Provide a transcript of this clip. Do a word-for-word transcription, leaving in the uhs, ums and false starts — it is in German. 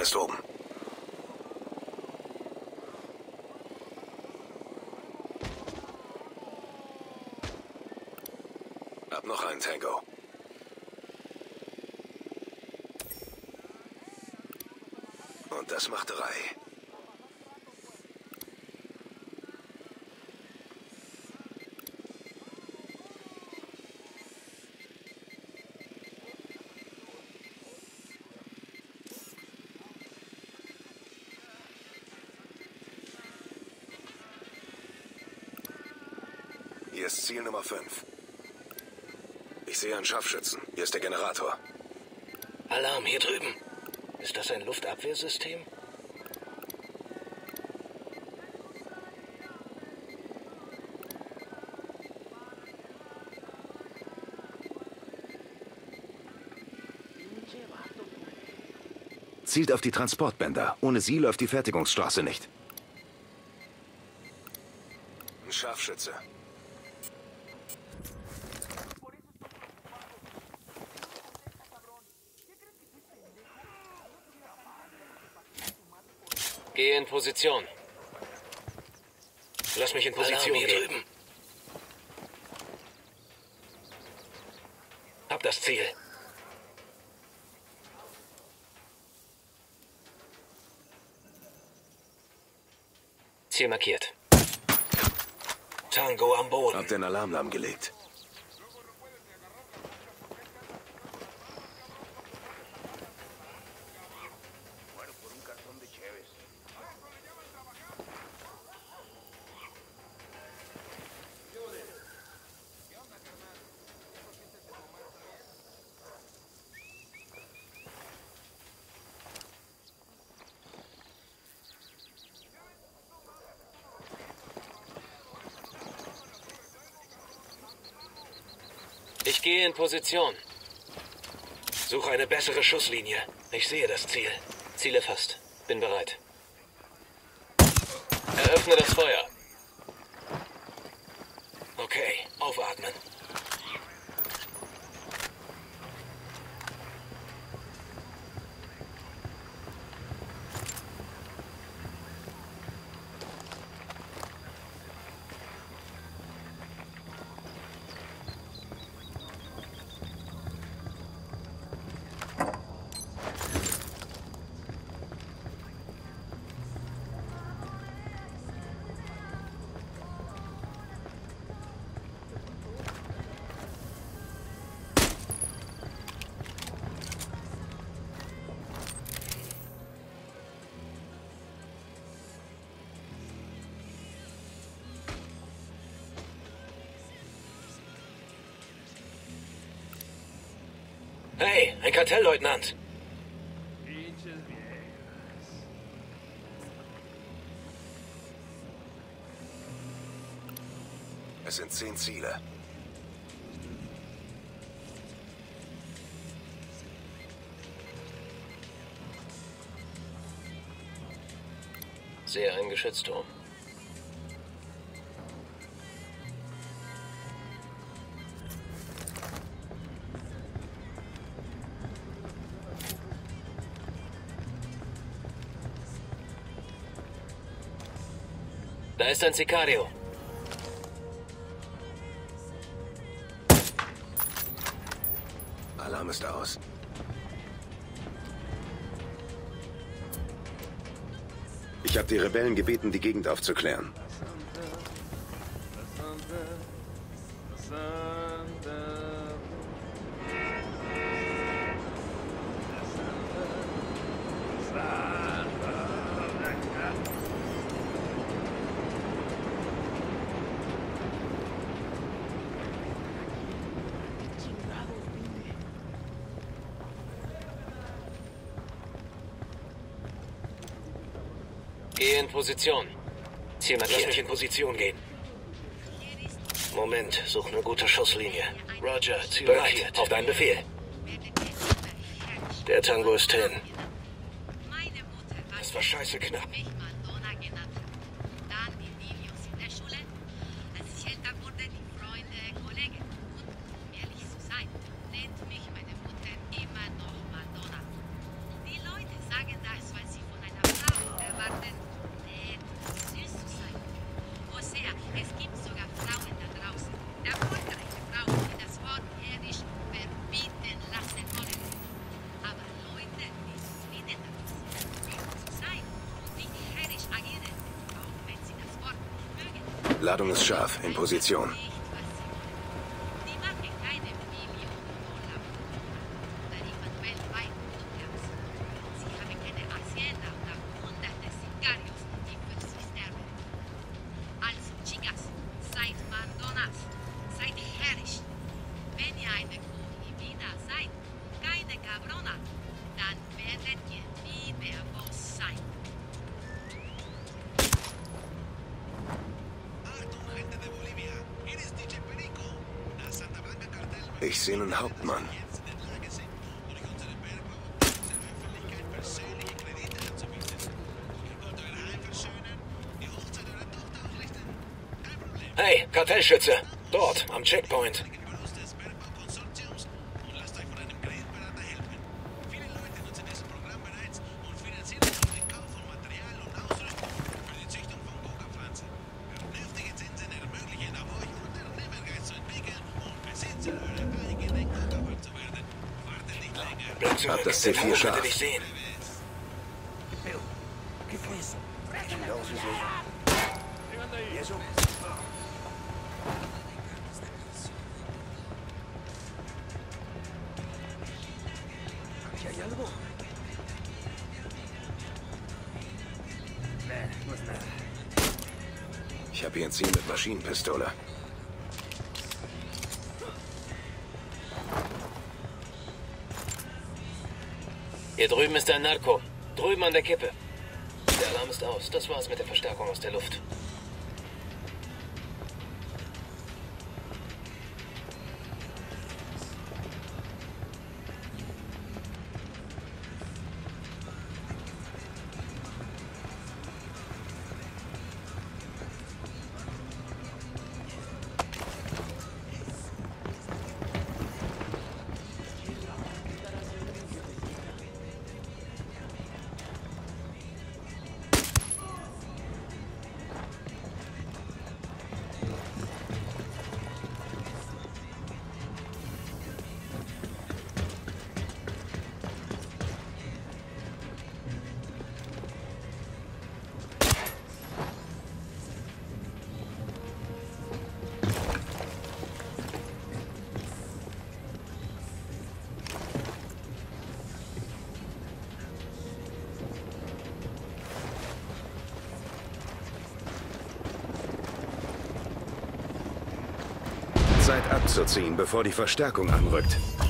ist oben. Hab noch einen Tango. Und das macht drei. Hier ist Ziel Nummer fünf. Ich sehe einen Scharfschützen. Hier ist der Generator. Alarm, hier drüben. Ist das ein Luftabwehrsystem? Zielt auf die Transportbänder. Ohne sie läuft die Fertigungsstraße nicht. Ein Scharfschütze. Gehe in Position. Lass mich in Position Alarm, hier gehen. drüben. Hab das Ziel. Ziel markiert. Tango am Boden. Hab den Alarm lahmgelegt. Ich gehe in Position. Suche eine bessere Schusslinie. Ich sehe das Ziel. Ziel erfasst. Bin bereit. Eröffne das Feuer. Okay, aufatmen. Hey, ein Kartellleutnant. Es sind zehn Ziele. Sehe einen Geschützturm. Da ist ein Sicario. Alarm ist aus. Ich habe die Rebellen gebeten, die Gegend aufzuklären. Gehe in Position. Ziel Lass markiert. mich in Position gehen. Moment, such eine gute Schusslinie. Roger, Ziel Bereit, markiert. auf deinen Befehl. Der Tango ist hin. Das war scheiße knapp. Die Leute sagen, das war Ladung ist scharf, in Position. Ich sehe einen Hauptmann. Hey, Kartellschütze! Dort, am Checkpoint. Hab das C vier scharf. Ich habe hier ein Ziel mit Maschinenpistole. Hier drüben ist ein Narco. Drüben an der Kippe. Der Alarm ist aus. Das war's mit der Verstärkung aus der Luft. Zeit abzuziehen, bevor die Verstärkung anrückt.